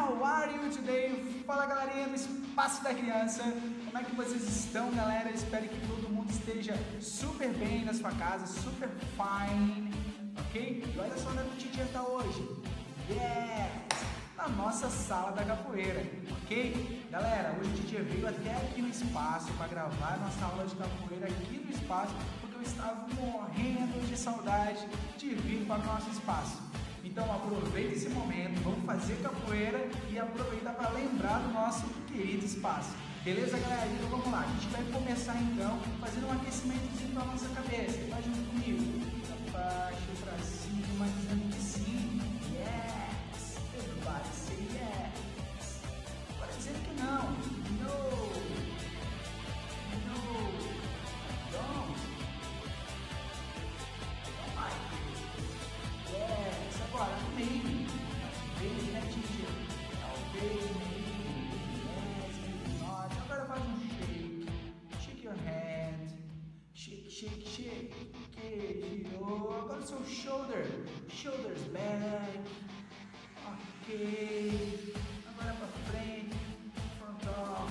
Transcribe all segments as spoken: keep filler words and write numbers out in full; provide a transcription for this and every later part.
how are you today? Fala galerinha do Espaço da Criança, como é que vocês estão, galera? Espero que todo mundo esteja super bem na sua casa, super fine, ok? E olha só onde o Titi está hoje, yes! Na nossa sala da capoeira, ok? Galera, hoje o Titi veio até aqui no espaço para gravar nossa aula de capoeira aqui no espaço, porque eu estava morrendo de saudade de vir para o nosso espaço. Então aproveita esse momento, vamos fazer capoeira e aproveitar para lembrar do nosso querido espaço. Beleza, galera? Então vamos lá, a gente vai começar então fazendo um aquecimentozinho para a nossa cabeça. Vai junto comigo, para baixo, para cima, dizendo que sim. Yes! Everybody say yes! Agora dizendo que não. No! No! Don't! Don't like it. Yes! Agora, maybe. Maybe, né, teacher? Talvez, maybe, yes, maybe not. Agora faz um shake. Shake your hand. Shake, shake, shake. Ok, girou. Agora o seu shoulder. Shoulders back. Ok. Agora pra frente. Front off.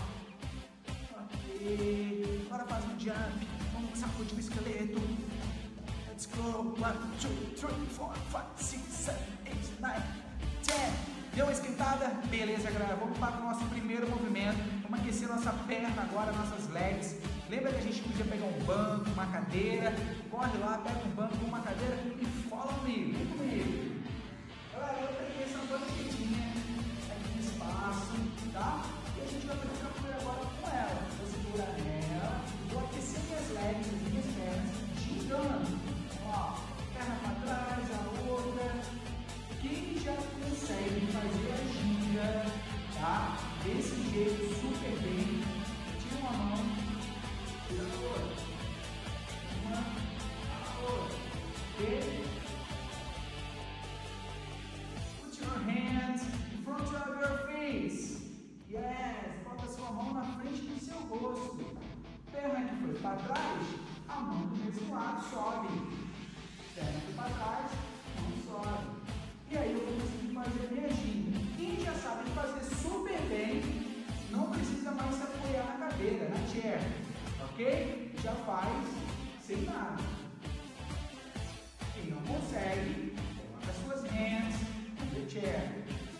Ok. Agora faz um jump. Vamos sacudir o esqueleto. Let's go. One, two, three, four, five, six, seven, eight, nine, ten. Deu uma esquentada? Beleza, galera. Vamos para o nosso primeiro movimento. Vamos aquecer nossa perna agora, nossas legs. Lembra que a gente podia pegar um banco, uma cadeira? Corre lá, pega um banco, uma cadeira e follow me. Vem comigo. Galera, eu peguei essa banquetinha aqui no espaço, tá? E a gente vai fazer capoeira agora com ela. Vou segurar nela, vou aquecer minhas legs, minhas pernas, gingando. Ó, perna para trás, a outra. Quem já consegue fazer a ginga, tá? Desse jeito super bem, tira uma mão, tira a outra. Uma, a outra. E put your hands in front of your face. Yes, bota sua mão na frente do seu rosto. Perna que foi para trás, a mão do mesmo lado sobe. Perna que foi para trás, a mão sobe. E aí eu vou conseguir fazer a minha ginga. Quem já sabe fazer super bem, não precisa mais se apoiar na cadeira, na chair. Ok? Já faz sem nada. Quem não consegue, coloca as suas hands no chair.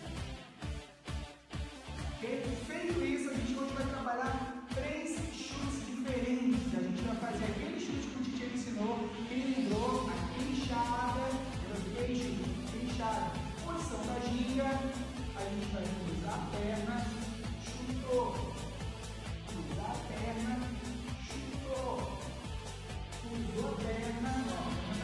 Ok? Feito isso, a gente hoje vai trabalhar três chutes diferentes. A gente vai fazer aquele chute que o Titi ensinou, que ele lembrou, a queixada, queixo. Posição da ginga, a gente vai cruzar a perna, chutou, cruzar a perna, chutou, cruzou a perna, ó,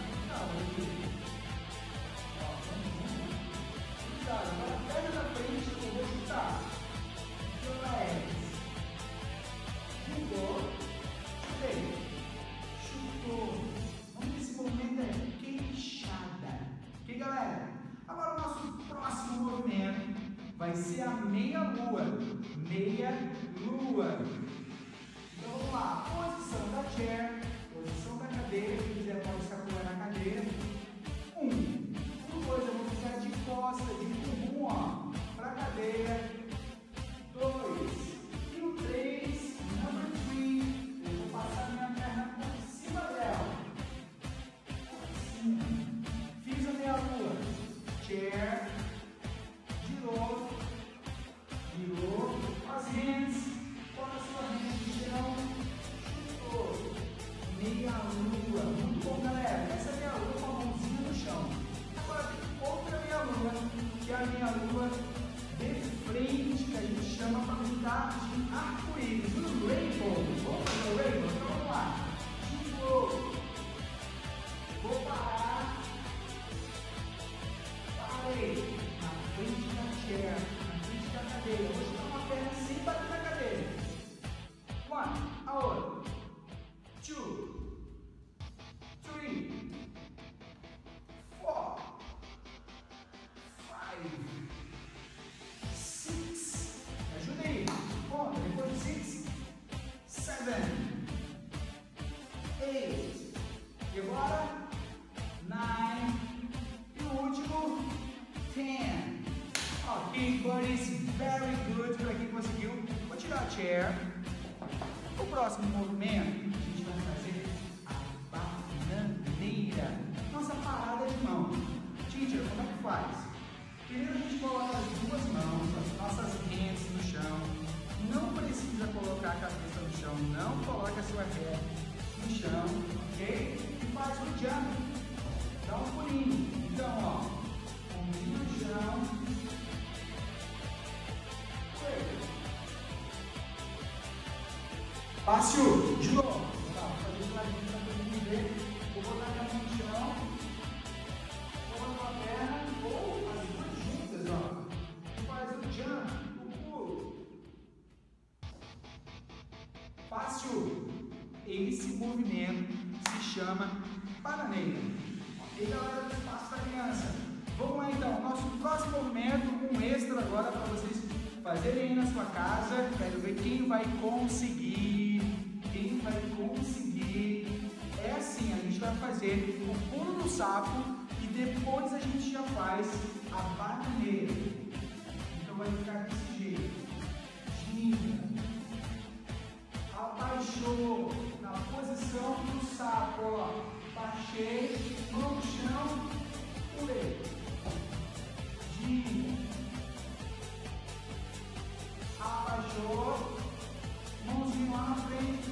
ó, cruzado, agora a perna da frente eu vou chutar, legs, chutou, chutei, chutou, vamos nesse movimento é queixada, ok galera? Agora o nosso próximo movimento vai ser a meia-lua. Meia-lua. Então vamos lá. Posição da chair, posição da cadeira. Quem quiser pode se apoiar na cadeira. Um. O dois, eu vou ficar de costa, de bumbum, ó, para a cadeira. Dois. E o três, number three, eu vou passar minha perna por cima dela. Por cima. Fiz a meia-lua. Chair, girou, girou, as hands, coloca a sua hand no chão, chutou, meia lua, muito bom galera, essa é a meia lua com a mãozinha no chão. Agora tem outra meia lua, que é a meia lua de frente, que a gente chama para brincar de arco-íris, o rainbow, vamos fazer o rainbow? Então vamos lá, girou, vou parar. Parei na frente da chair, na frente da cadeira. Vou chutar uma perna sem bater na cadeira. One, a outra. Two, three, four, five, six. Me ajuda aí. Conta, depois de six. Ok, buddies, very good para quem conseguiu. Vou tirar a chair. O próximo movimento, a gente vai fazer a bananeira. Nossa parada de mão. Teacher, como é que faz? Primeiro a gente coloca as duas mãos, as nossas hands no chão. Não precisa colocar a cabeça no chão, não coloque a sua head no chão, ok? E faz o jump. Dá um pulinho. Então, ó, ombrinho no chão. Fácil, de novo. Vou fazer o ladinho para todo mundo ver. Vou botar a mão no chão. Vou botar a perna ou as duas juntas, ó. Faz o jump, o pulo. Fácil. Esse movimento se chama bananeira. Ok, galera do Espaço da Criança? Vamos lá então. Nosso próximo movimento, um extra agora para vocês fazerem aí na sua casa. Quero ver quem vai conseguir. Quem vai conseguir. É assim, a gente vai fazer o pulo do sapo e depois a gente já faz a bananeira. Então vai ficar desse jeito. Gira. Abaixou na posição do sapo, ó. Baixei, mão no chão, pulei. Gira. Abaixou, mãozinho lá na frente.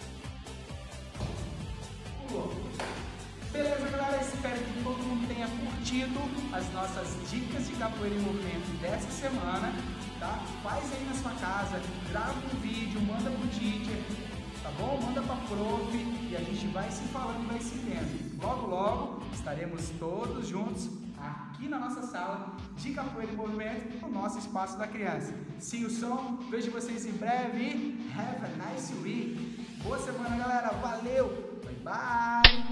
Pulou. Beleza, galera? Espero que todo mundo tenha curtido as nossas dicas de capoeira em movimento dessa semana. Tá? Faz aí na sua casa, grava um vídeo, manda pro teacher, tá bom? Manda pra prof e a gente vai se falando e vai se vendo. Logo, logo estaremos todos juntos aqui na nossa sala de capoeira em movimento, no nosso Espaço da Criança. See you soon, vejo vocês em breve. Have a nice week. Boa semana, galera. Valeu. Bye, bye.